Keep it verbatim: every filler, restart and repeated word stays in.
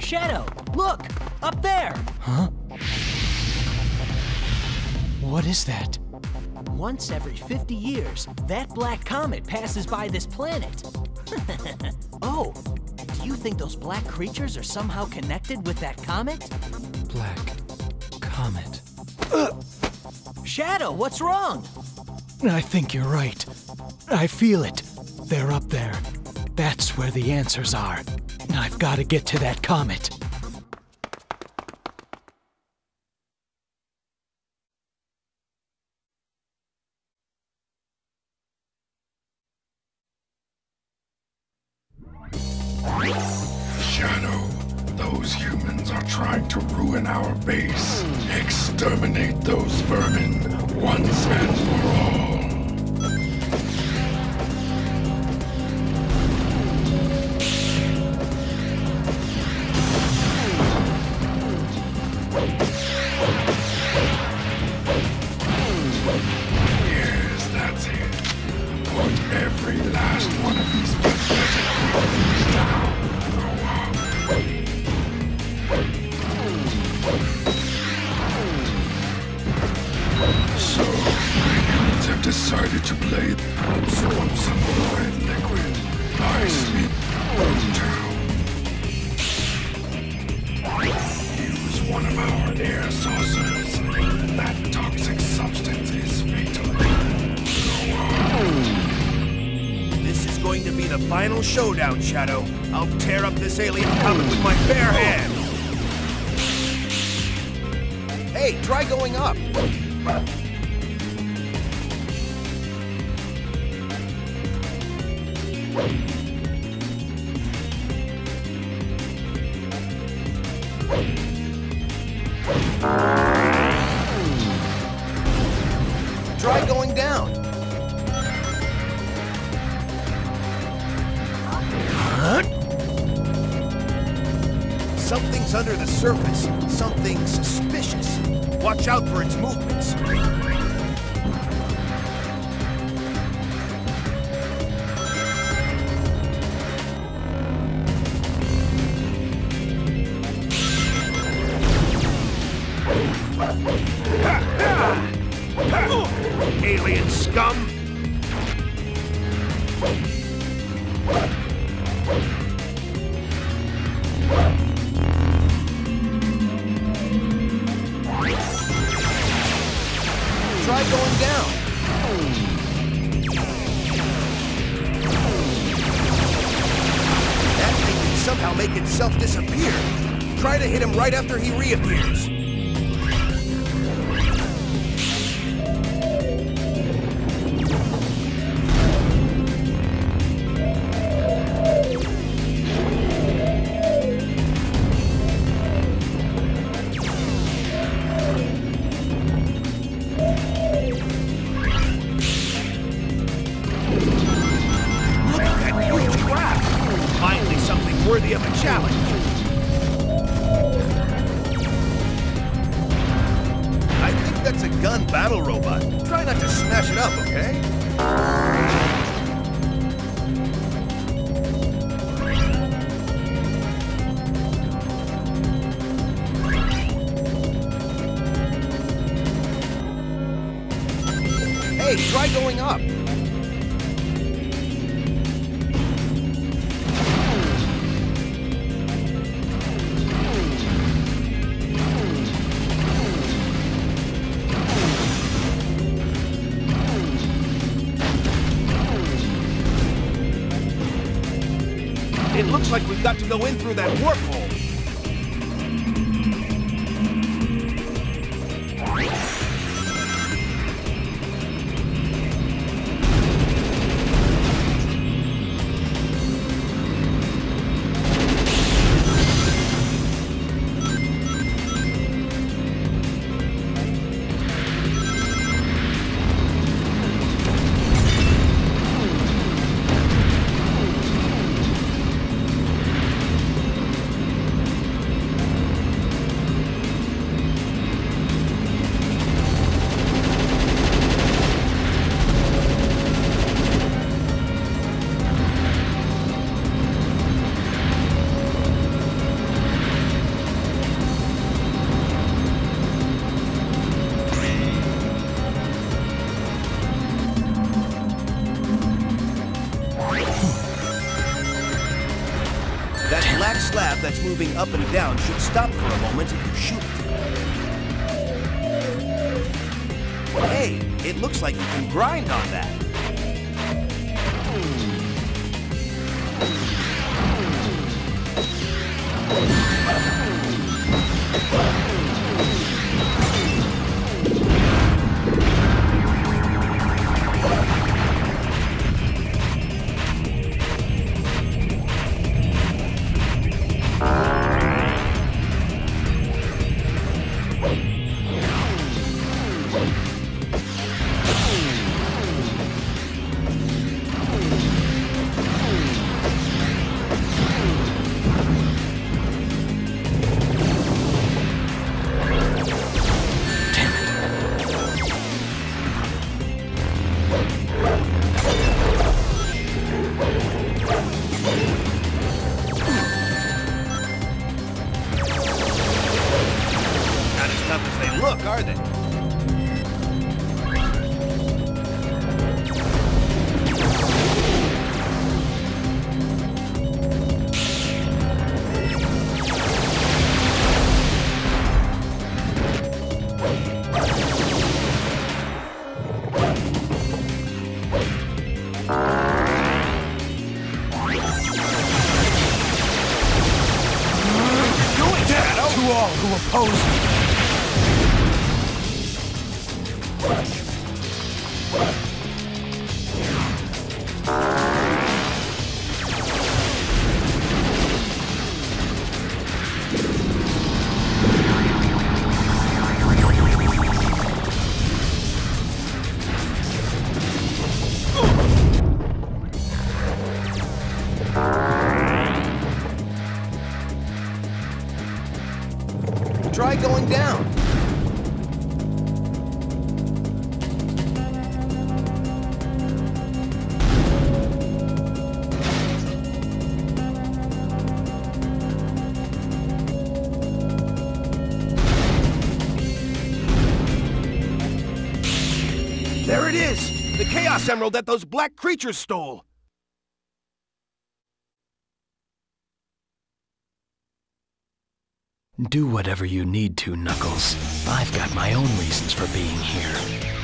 Shadow, look! Up there! Huh? What is that? Once every fifty years, that black comet passes by this planet. Oh, do you think those black creatures are somehow connected with that comet? Black comet. Shadow, what's wrong? I think you're right. I feel it. They're up there. That's where the answers are. I've got to get to that comet. Shadow, those humans are trying to ruin our base. Exterminate those vermin once and for all. Yes, that's it. Put every last one of these pathetic creatures down. So, humans have decided to play absorb some of the red liquid. I sleep down. Use one of our air saucers. That toxic substance is fatal. Go on. This is going to be the final showdown, Shadow. I'll tear up this alien comet with my bare hands. Hey, try going up. Try going down. Something's under the surface. Something suspicious. Watch out for its movements. Alien scum! Try going down. That thing can somehow make itself disappear. Try to hit him right after he reappears. Worthy of a challenge. I think that's a gun battle robot. Try not to smash it up, okay? Hey, try going up. It looks like we've got to go in through that warp hole. black slab that's moving up and down should stop for a moment if you shoot it. Hey, it looks like you can grind on that. Look, are they? To all who oppose me. Try going down. There it is! The Chaos Emerald that those black creatures stole! Do whatever you need to, Knuckles. I've got my own reasons for being here.